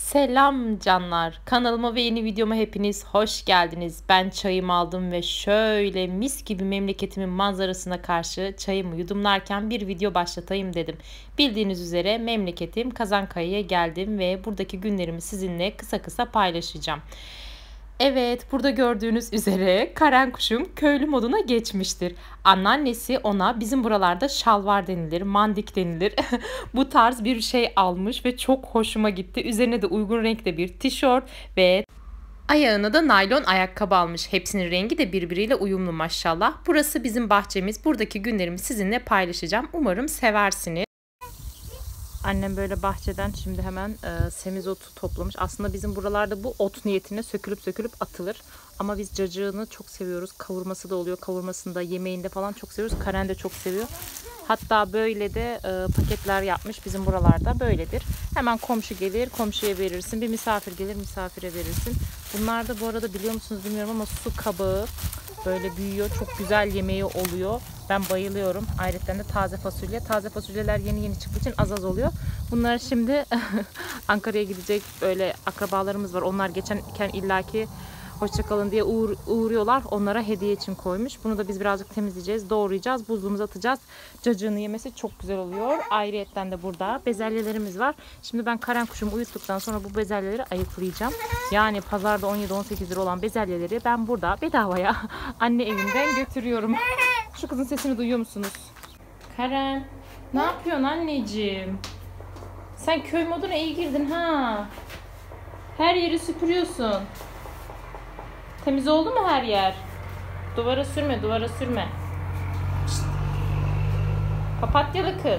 Selam canlar. Kanalıma ve yeni videoma hepiniz hoş geldiniz. Ben çayımı aldım ve şöyle mis gibi memleketimin manzarasına karşı çayımı yudumlarken bir video başlatayım dedim. Bildiğiniz üzere memleketim Kazankaya'ya geldim ve buradaki günlerimi sizinle kısa kısa paylaşacağım. Evet, burada gördüğünüz üzere Karen kuşum köylü moduna geçmiştir. Anneannesi ona bizim buralarda şalvar denilir, mandik denilir. Bu tarz bir şey almış ve çok hoşuma gitti. Üzerine de uygun renkte bir tişört ve ayağına da naylon ayakkabı almış. Hepsinin rengi de birbiriyle uyumlu maşallah. Burası bizim bahçemiz. Buradaki günlerimi sizinle paylaşacağım. Umarım seversiniz. Annem böyle bahçeden şimdi hemen semizotu toplamış. Aslında bizim buralarda bu ot niyetine sökülüp atılır. Ama biz cacığını çok seviyoruz. Kavurması da oluyor. Kavurmasında, yemeğinde falan çok seviyoruz. Karen de çok seviyor. Hatta böyle de paketler yapmış bizim buralarda. Böyledir. Hemen komşu gelir, komşuya verirsin. Bir misafir gelir, misafire verirsin. Bunlar da bu arada biliyor musunuz bilmiyorum ama su kabağı böyle büyüyor. Çok güzel yemeği oluyor. Ben bayılıyorum. Ayrıca de taze fasulye. Taze fasulyeler yeni çıktığı için az oluyor. Bunlar şimdi Ankara'ya gidecek böyle akrabalarımız var. Onlar geçenken illaki hoşça kalın diye uğruyorlar. Onlara hediye için koymuş. Bunu da biz birazcık temizleyeceğiz, doğrayacağız, buzluğumuza atacağız. Cacığını yemesi çok güzel oluyor. Ayrıyetten de burada bezelyelerimiz var. Şimdi ben Karen kuşumu uyuttuktan sonra bu bezelyeleri ayıklayacağım. Yani pazarda 17-18 lira olan bezelyeleri ben burada bedavaya anne evinden götürüyorum. Şu kızın sesini duyuyor musunuz? Karen, ne yapıyorsun anneciğim? Sen köy moduna iyi girdin ha. Her yeri süpürüyorsun. Temiz oldu mu her yer? Duvara sürme. Şişt. Papatyalı kız.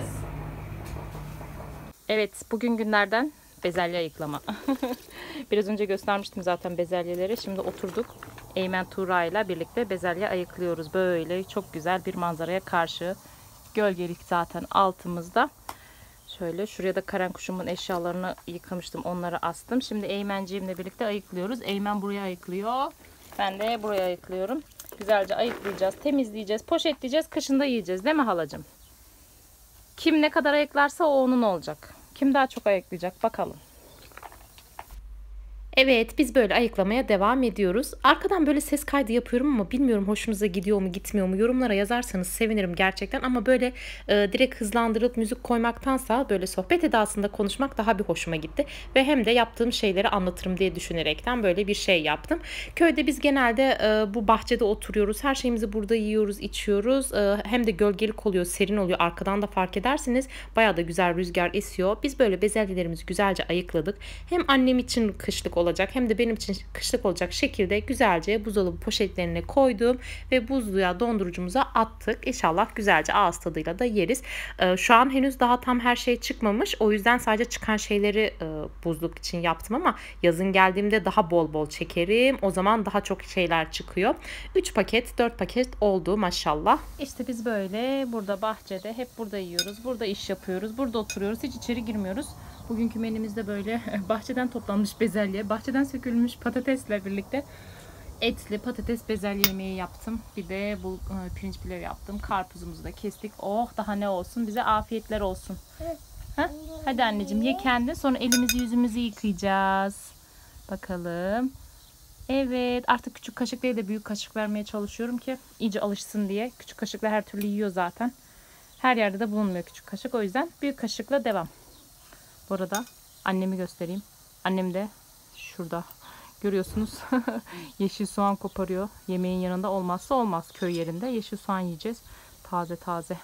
Evet, bugün günlerden bezelye ayıklama. Biraz önce göstermiştim zaten bezelyeleri. Şimdi oturduk. Eymen Tuğra ile birlikte bezelye ayıklıyoruz. Böyle çok güzel bir manzaraya karşı. Gölgelik zaten altımızda. Şöyle şuraya da Karen kuşumun eşyalarını yıkamıştım. Onları astım. Şimdi Eymenciğimle birlikte ayıklıyoruz. Eymen buraya ayıklıyor. Ben de buraya ayıklıyorum. Güzelce ayıklayacağız, temizleyeceğiz, poşetleyeceğiz. Kışında yiyeceğiz değil mi halacığım? Kim ne kadar ayıklarsa o onun olacak. Kim daha çok ayıklayacak bakalım. Evet, biz böyle ayıklamaya devam ediyoruz. Arkadan böyle ses kaydı yapıyorum ama bilmiyorum hoşunuza gidiyor mu gitmiyor mu, yorumlara yazarsanız sevinirim gerçekten. Ama böyle direkt hızlandırıp müzik koymaktansa böyle sohbet edasında konuşmak daha bir hoşuma gitti. Ve hem de yaptığım şeyleri anlatırım diye düşünerekten böyle bir şey yaptım. Köyde biz genelde bu bahçede oturuyoruz. Her şeyimizi burada yiyoruz, içiyoruz. Hem de gölgelik oluyor, serin oluyor. Arkadan da fark edersiniz bayağı da güzel rüzgar esiyor. Biz böyle bezelyelerimizi güzelce ayıkladık. Hem annem için kışlık olacak hem de benim için kışlık olacak şekilde güzelce buzdolabı poşetlerine koydum ve buzluğa, dondurucumuza attık. İnşallah güzelce ağız tadıyla da yeriz. Şu an henüz daha tam her şey çıkmamış. O yüzden sadece çıkan şeyleri buzluk için yaptım ama yazın geldiğimde daha bol bol çekerim. O zaman daha çok şeyler çıkıyor. 3 paket, 4 paket oldu maşallah. İşte biz böyle burada bahçede hep burada yiyoruz. Burada iş yapıyoruz. Burada oturuyoruz. Hiç içeri girmiyoruz. Bugünkü menümüzde böyle bahçeden toplanmış bezelye, bahçeden sökülmüş patatesle birlikte etli patates bezelye yemeği yaptım. Bir de bu pirinç pilav yaptım. Karpuzumuzu da kestik. Oh daha ne olsun. Bize afiyetler olsun. Ha? Hadi anneciğim ye kendi. Sonra elimizi yüzümüzü yıkayacağız. Bakalım. Evet artık küçük kaşık değil de büyük kaşık vermeye çalışıyorum ki iyice alışsın diye. Küçük kaşıkla her türlü yiyor zaten. Her yerde de bulunmuyor küçük kaşık. O yüzden büyük kaşıkla devam. Bu arada annemi göstereyim. Annem de şurada. Görüyorsunuz. Yeşil soğan koparıyor. Yemeğin yanında olmazsa olmaz köy yerinde. Yeşil soğan yiyeceğiz. Taze taze.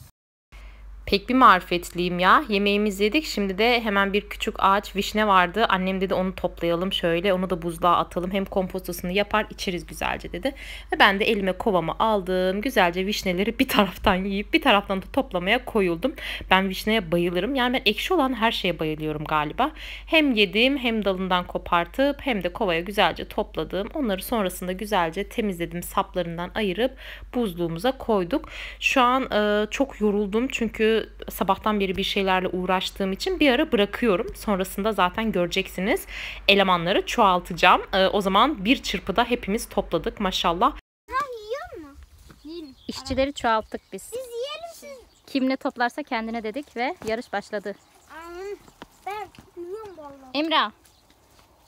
Pek bir marifetliyim ya. Yemeğimizi yedik. Şimdi de hemen bir küçük ağaç vişne vardı. Annem dedi onu toplayalım şöyle. Onu da buzluğa atalım. Hem kompostosunu yapar içeriz güzelce dedi. Ve ben de elime kovamı aldım. Güzelce vişneleri bir taraftan yiyip bir taraftan da toplamaya koyuldum. Ben vişneye bayılırım. Yani ben ekşi olan her şeye bayılıyorum galiba. Hem yedim hem dalından kopartıp hem de kovaya güzelce topladım. Onları sonrasında güzelce temizledim. Saplarından ayırıp buzluğumuza koyduk. Şu an çok yoruldum çünkü sabahtan beri bir şeylerle uğraştığım için bir ara bırakıyorum. Sonrasında zaten göreceksiniz elemanları çoğaltacağım. O zaman bir çırpıda hepimiz topladık maşallah. Yiyor mu? İşçileri çoğalttık biz. Siz yiyelim siz. Kim ne toplarsa kendine dedik ve yarış başladı. Ben yiyorum vallahi. Emrah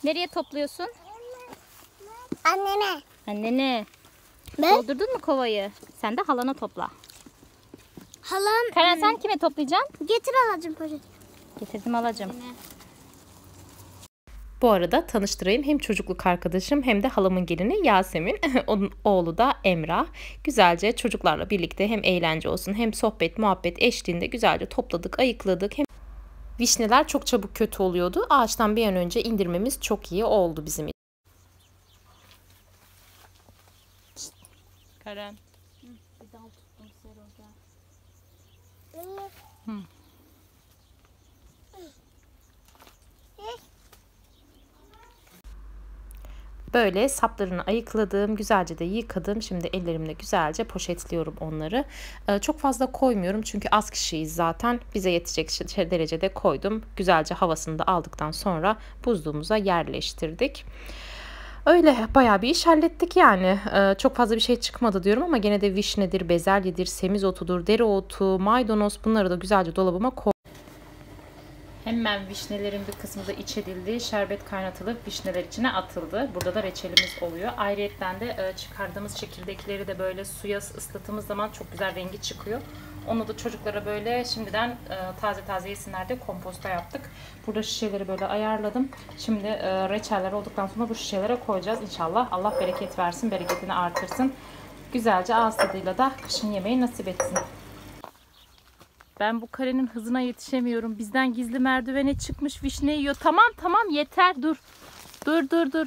Nereye topluyorsun? Anneme. Annene. Ben? Doldurdun mu kovayı? Sen de halana topla. Halam. Karen sen kime toplayacaksın? Getir alacağım poşet. Getirdim alacağım. Bu arada tanıştırayım, hem çocukluk arkadaşım hem de halamın gelini Yasemin. Onun oğlu da Emrah. Güzelce çocuklarla birlikte hem eğlence olsun hem sohbet muhabbet eşliğinde güzelce topladık, ayıkladık. Hem vişneler çok çabuk kötü oluyordu. Ağaçtan bir an önce indirmemiz çok iyi oldu bizim için. Karen. Böyle saplarını ayıkladım, güzelce de yıkadım. Şimdi ellerimle güzelce poşetliyorum onları. Çok fazla koymuyorum çünkü az kişiyiz zaten. Bize yetecek derecede koydum. Güzelce havasını da aldıktan sonra buzluğumuza yerleştirdik. Öyle bayağı bir iş hallettik yani. Çok fazla bir şey çıkmadı diyorum ama gene de vişnedir, bezelyedir, semizotudur, dereotu, maydanoz, bunları da güzelce dolabıma koydum. Hemen vişnelerin bir kısmı da iç edildi. Şerbet kaynatılıp vişneler içine atıldı. Burada da reçelimiz oluyor. Ayrıyetten de çıkardığımız çekirdekleri de böyle suya ıslattığımız zaman çok güzel rengi çıkıyor. Onu da çocuklara böyle şimdiden taze taze yesinler diye komposta yaptık. Burada şişeleri böyle ayarladım. Şimdi reçeller olduktan sonra bu şişelere koyacağız inşallah. Allah bereket versin, bereketini artırsın. Güzelce ağız tadıyla da kışın yemeği nasip etsin. Ben bu karenin hızına yetişemiyorum. Bizden gizli merdivene çıkmış vişne yiyor. Tamam yeter dur. Dur.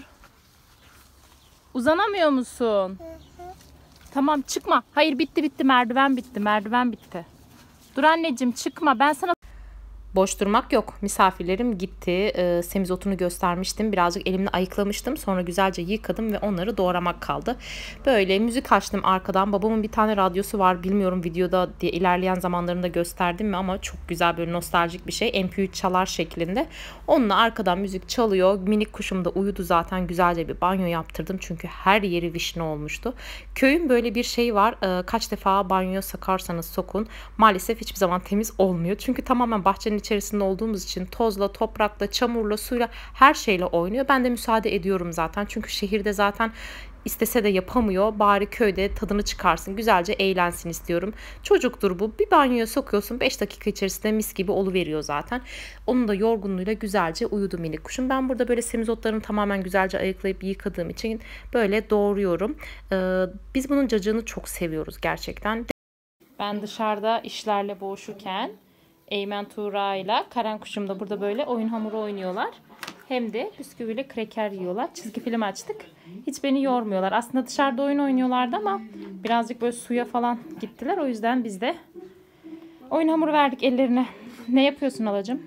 Uzanamıyor musun? Tamam çıkma. Hayır bitti merdiven bitti. Dur anneciğim çıkma, ben sana... Boş durmak yok. Misafirlerim gitti. Semizotunu göstermiştim. Birazcık elimle ayıklamıştım. Sonra güzelce yıkadım ve onları doğramak kaldı. Böyle müzik açtım arkadan. Babamın bir tane radyosu var. Bilmiyorum videoda diye ilerleyen zamanlarında gösterdim mi ama çok güzel, böyle nostaljik bir şey. MP3 çalar şeklinde. Onunla arkadan müzik çalıyor. Minik kuşum da uyudu zaten. Güzelce bir banyo yaptırdım. Çünkü her yeri vişne olmuştu. Köyün böyle bir şey var. Kaç defa banyoya sokarsanız sokun, maalesef hiçbir zaman temiz olmuyor. Çünkü tamamen bahçenin içerisinde olduğumuz için tozla, toprakla, çamurla, suyla, her şeyle oynuyor. Ben de müsaade ediyorum zaten. Çünkü şehirde zaten istese de yapamıyor. Bari köyde tadını çıkarsın, güzelce eğlensin istiyorum. Çocuktur bu. Bir banyoya sokuyorsun, 5 dakika içerisinde mis gibi oluveriyor zaten. Onun da yorgunluğuyla güzelce uyudu minik kuşum. Ben burada böyle semizotlarını tamamen güzelce ayıklayıp yıkadığım için böyle doğruyorum. Biz bunun cacığını çok seviyoruz gerçekten. Ben dışarıda işlerle boğuşurken Eymen Tuğra ile Karen kuşum da burada böyle oyun hamuru oynuyorlar. Hem de bisküviyle kreker yiyorlar. Çizgi film açtık. Hiç beni yormuyorlar. Aslında dışarıda oyun oynuyorlardı ama birazcık böyle suya falan gittiler. O yüzden biz de oyun hamuru verdik ellerine. Ne yapıyorsun halacığım?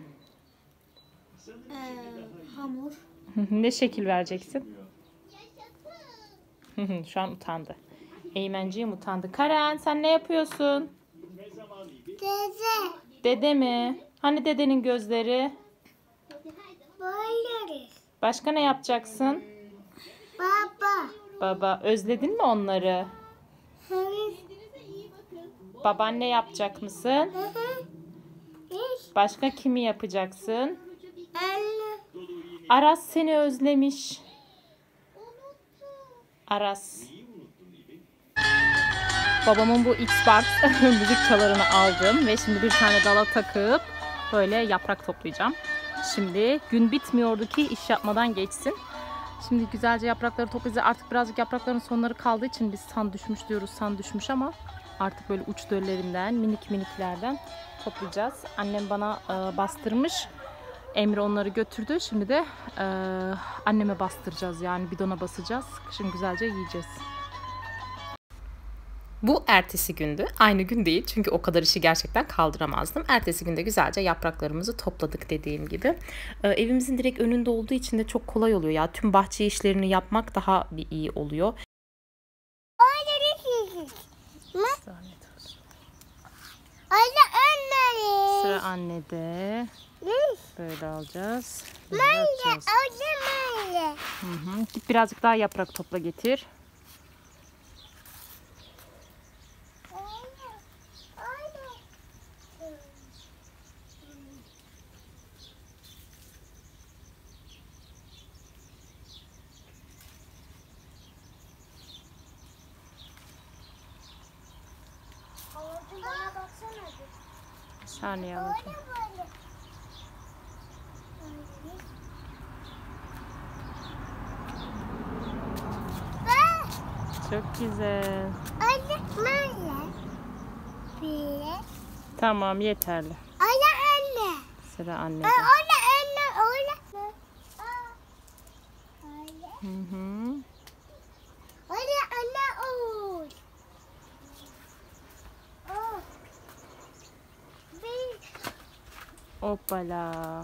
Hamur. Ne şekil vereceksin? Şu an utandı. Eymenciğim utandı. Karen sen ne yapıyorsun? Teyze. Dede mi? Hani dedenin gözleri? Boyarız. Başka ne yapacaksın? Baba. Baba, özledin mi onları? Hayır. Babaanne yapacak mısın? Başka kimi yapacaksın? Anne. Aras seni özlemiş. Aras. Babamın bu Xbox müzik çalarını aldım ve şimdi bir tane dala takıp böyle yaprak toplayacağım. Şimdi gün bitmiyordu ki iş yapmadan geçsin. Şimdi güzelce yaprakları toplayacağız. Artık birazcık yaprakların sonları kaldığı için biz san düşmüş diyoruz. San düşmüş ama artık böyle uç döllerinden, miniklerden toplayacağız. Annem bana bastırmış. Emre onları götürdü. Şimdi de anneme bastıracağız, yani bidona basacağız. Kışın güzelce yiyeceğiz. Bu ertesi gündü. Aynı gün değil çünkü o kadar işi gerçekten kaldıramazdım. Ertesi günde güzelce yapraklarımızı topladık dediğim gibi. Evimizin direkt önünde olduğu için de çok kolay oluyor ya. Tüm bahçe işlerini yapmak daha bir iyi oluyor. Anne. Sıra annede. Böyle alacağız. Böyle Anne. atacağız. Anne. Git birazcık daha yaprak topla getir. saniye alacağım. Çok güzel. Anne böyle. Bir. Tamam, yeterli. Anne. Sıra annede. Öyle. Hı hı. Anne. Bir. Hoppala.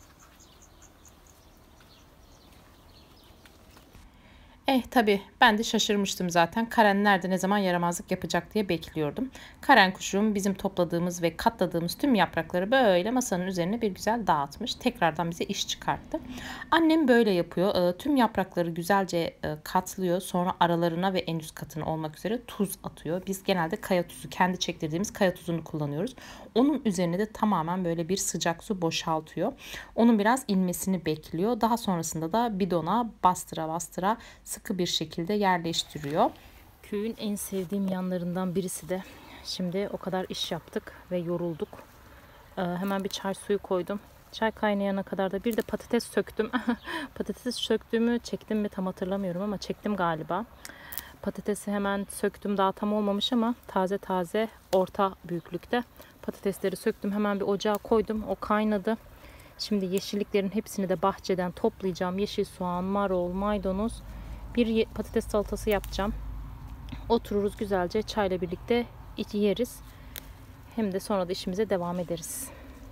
Tabii ben de şaşırmıştım zaten. Karen nerede ne zaman yaramazlık yapacak diye bekliyordum. Karen kuşum bizim topladığımız ve katladığımız tüm yaprakları böyle masanın üzerine bir güzel dağıtmış. Tekrardan bize iş çıkarttı. Annem böyle yapıyor. Tüm yaprakları güzelce katlıyor. Sonra aralarına ve en üst katına olmak üzere tuz atıyor. Biz genelde kaya tuzu, kendi çektirdiğimiz kaya tuzunu kullanıyoruz. Onun üzerine de tamamen böyle bir sıcak su boşaltıyor. Onun biraz inmesini bekliyor. Daha sonrasında da bidona bastıra bastıra sıkı bir şekilde yerleştiriyor. Köyün en sevdiğim yanlarından birisi de. Şimdi o kadar iş yaptık ve yorulduk. Hemen bir çay suyu koydum. Çay kaynayana kadar da bir de patates söktüm. Patates söktüğümü çektim mi tam hatırlamıyorum ama çektim galiba. Patatesi hemen söktüm. Daha tam olmamış ama taze taze orta büyüklükte. Patatesleri söktüm. Hemen bir ocağa koydum. O kaynadı. Şimdi yeşilliklerin hepsini de bahçeden toplayacağım. Yeşil soğan, marul, maydanoz. Bir patates salatası yapacağım. Otururuz güzelce çayla birlikte yeriz. Hem de sonra da işimize devam ederiz.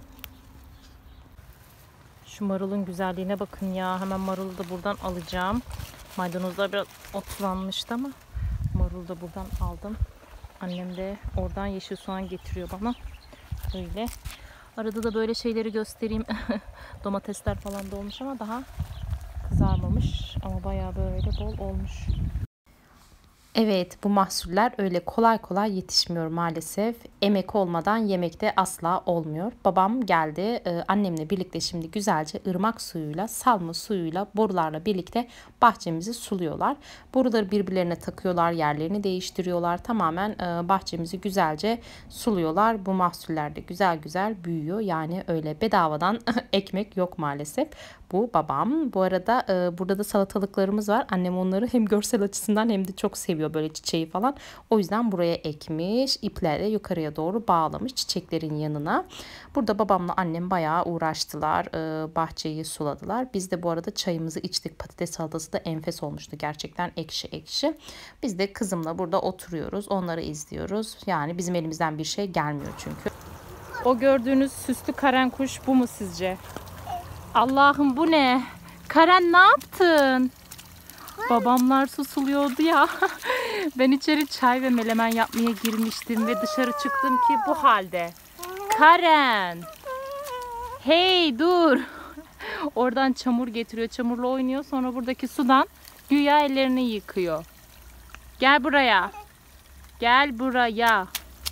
Şu marulun güzelliğine bakın ya. Hemen marulu da buradan alacağım. Maydanozlar biraz otlanmıştı ama marulu da buradan aldım. Annem de oradan yeşil soğan getiriyor bana. Öyle. Arada da böyle şeyleri göstereyim. Domatesler falan da olmuş ama daha kızarmamış. Ama bayağı böyle bol olmuş. Evet, bu mahsuller öyle kolay kolay yetişmiyor maalesef. Emek olmadan yemek de asla olmuyor. Babam geldi, annemle birlikte şimdi güzelce ırmak suyuyla, salma suyuyla, borularla birlikte bahçemizi suluyorlar. Boruları birbirlerine takıyorlar, yerlerini değiştiriyorlar. Tamamen bahçemizi güzelce suluyorlar. Bu mahsuller de güzel güzel büyüyor. Yani öyle bedavadan ekmek yok maalesef. Bu babam. Bu arada burada da salatalıklarımız var. Annem onları hem görsel açısından hem de çok seviyor böyle çiçeği falan. O yüzden buraya ekmiş. İplerle yukarıya doğru bağlamış çiçeklerin yanına. Burada babamla annem bayağı uğraştılar. Bahçeyi suladılar. Biz de bu arada çayımızı içtik. Patates salatası da enfes olmuştu. Gerçekten ekşi ekşi. Biz de kızımla burada oturuyoruz. Onları izliyoruz. Yani bizim elimizden bir şey gelmiyor çünkü. O gördüğünüz süslü karen kuş bu mu sizce? Allah'ım bu ne? Karen ne yaptın? Babamlar susuluyordu ya. Ben içeri çay ve melemen yapmaya girmiştim ve dışarı çıktım ki bu halde. Karen! Hey dur! Oradan çamur getiriyor, çamurla oynuyor. Sonra buradaki sudan güya ellerini yıkıyor. Gel buraya. Gel buraya.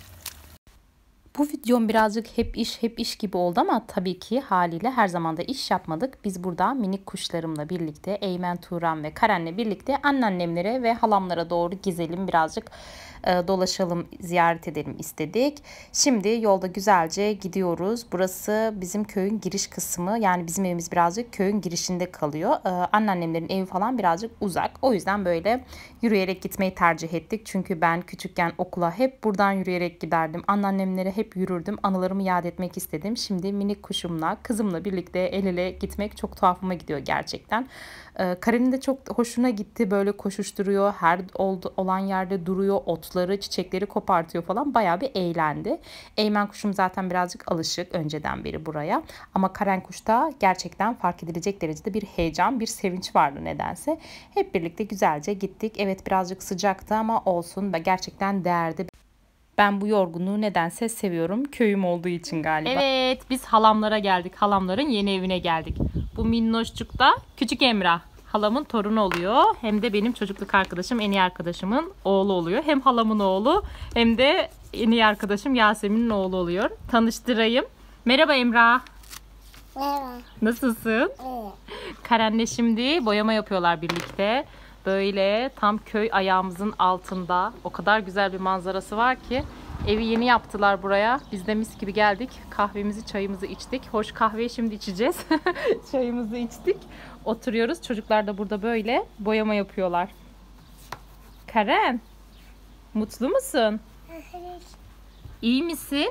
Bu videom birazcık hep iş gibi oldu ama tabii ki haliyle her zaman da iş yapmadık. Biz burada minik kuşlarımla birlikte Eymen, Turan ve Karen'le birlikte anneannemlere ve halamlara doğru gezelim, birazcık dolaşalım, ziyaret edelim istedik. Şimdi yolda güzelce gidiyoruz. Burası bizim köyün giriş kısmı. Yani bizim evimiz birazcık köyün girişinde kalıyor. Anneannemlerin evi falan birazcık uzak. O yüzden böyle yürüyerek gitmeyi tercih ettik. Çünkü ben küçükken okula hep buradan yürüyerek giderdim. Anneannemlere hep yürürdüm. Anılarımı yad etmek istedim. Şimdi minik kuşumla, kızımla birlikte el ele gitmek çok tuhafıma gidiyor gerçekten. Karen'in de çok hoşuna gitti. Böyle koşuşturuyor. Her olan yerde duruyor. Otları, çiçekleri kopartıyor falan. Bayağı bir eğlendi. Eymen kuşum zaten birazcık alışık önceden beri buraya. Ama Karen kuşta gerçekten fark edilecek derecede bir heyecan, bir sevinç vardı nedense. Hep birlikte güzelce gittik. Evet, birazcık sıcaktı ama olsun ve gerçekten değerdi. Ben bu yorgunluğu nedense seviyorum. Köyüm olduğu için galiba. Evet, biz halamlara geldik. Halamların yeni evine geldik. Bu minnoşçuk da küçük Emrah. Halamın torunu oluyor. Hem de benim çocukluk arkadaşım, en iyi arkadaşımın oğlu oluyor. Hem halamın oğlu hem de en iyi arkadaşım Yasemin'in oğlu oluyor. Tanıştırayım. Merhaba Emrah. Merhaba. Nasılsın? Evet. Karen'le şimdi boyama yapıyorlar birlikte. Böyle tam köy ayağımızın altında. O kadar güzel bir manzarası var ki. Evi yeni yaptılar buraya. Biz de mis gibi geldik. Kahvemizi, çayımızı içtik. Hoş, kahveyi şimdi içeceğiz. Çayımızı içtik. Oturuyoruz. Çocuklar da burada böyle boyama yapıyorlar. Karen, mutlu musun? İyi misin?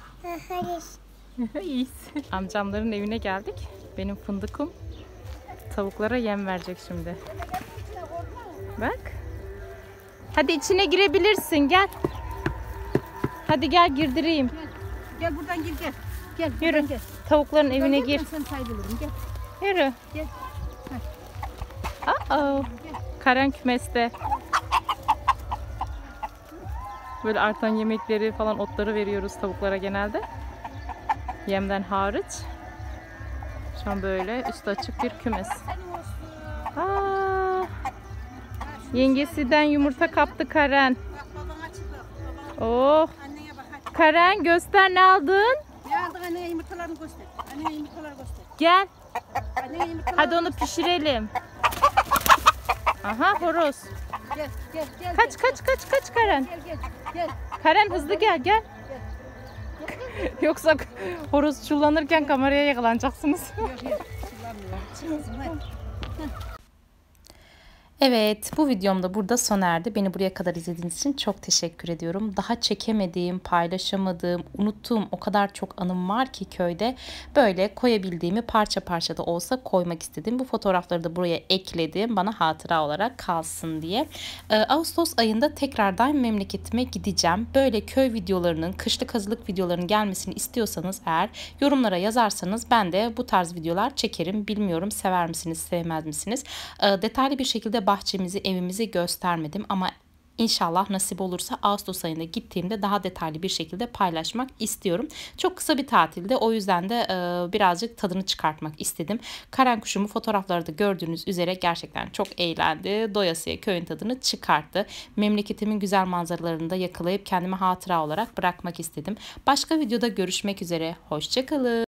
İyisin. Amcamların evine geldik. Benim fındıkım tavuklara yem verecek şimdi. Bak. Hadi içine girebilirsin, gel. Hadi gel girdireyim. Gel buradan gir gel. Gel Yürü. buradan gel. Tavukların evine Gel, gir. ben sana saydırırım gel. Yürü. Gel. Karen kümeste. Böyle artan yemekleri falan, otları veriyoruz tavuklara genelde. Yemden hariç. Şu an böyle üstü açık bir kümes. Yengesinden yumurta kaptı Karen. Oh. Anneye bak hadi. Karen göster, ne aldın? Ne aldın anneye yumurtalarını göster. Anneye yumurtaları göster. Gel. Anneye yumurtaları Hadi onu pişirelim. Aha horoz. Gel gel gel. Kaç Karen. Gel gel gel. Karen hızlı gel. Yoksa horoz çullanırken kameraya yakalanacaksınız. Yok yok. Kullanmıyorum. Hadi. Evet, bu videom da burada sona erdi. Beni buraya kadar izlediğiniz için çok teşekkür ediyorum. Daha çekemediğim, paylaşamadığım, unuttuğum o kadar çok anım var ki köyde. Böyle koyabildiğimi parça parça da olsa koymak istedim. Bu fotoğrafları da buraya ekledim. Bana hatıra olarak kalsın diye. Ağustos ayında tekrardan memleketime gideceğim. Böyle köy videolarının, kışlık hazırlık videolarının gelmesini istiyorsanız eğer yorumlara yazarsanız ben de bu tarz videolar çekerim. Bilmiyorum, sever misiniz, sevmez misiniz? Detaylı bir şekilde bahçemizi, evimizi göstermedim ama İnşallah nasip olursa Ağustos ayında gittiğimde daha detaylı bir şekilde paylaşmak istiyorum. Çok kısa bir tatilde, o yüzden de birazcık tadını çıkartmak istedim. Karen kuşumu fotoğraflarda gördüğünüz üzere gerçekten çok eğlendi. Doyasıya köyün tadını çıkarttı. Memleketimin güzel manzaralarını da yakalayıp kendime hatıra olarak bırakmak istedim. Başka videoda görüşmek üzere. Hoşça kalın.